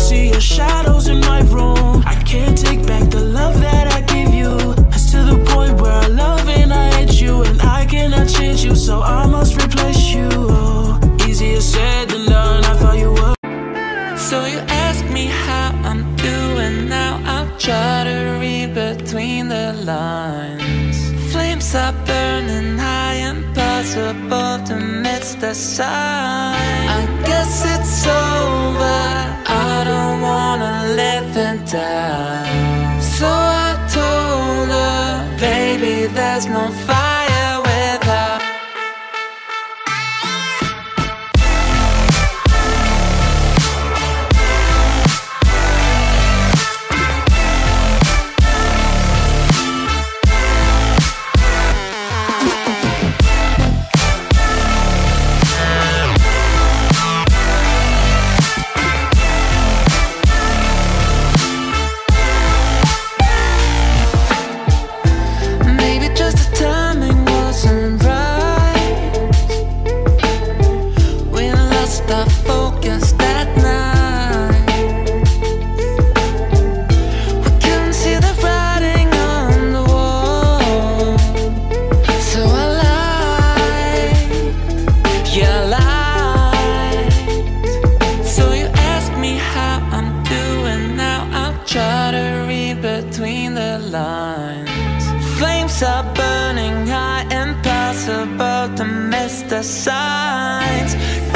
see your shadows in my room. I can't take back the love that I give you. It's to the point where I love and I hate you, and I cannot change you, so I must replace you. Oh, easier said than done, I thought you were. So you ask me how I'm doing now. I'll try to read between the lines. Flames are burning high, impossible to miss the sign. I guess it's over, I don't wanna live and die. So I told her, baby, there's no fire without. Are burning high, impossible to miss the signs.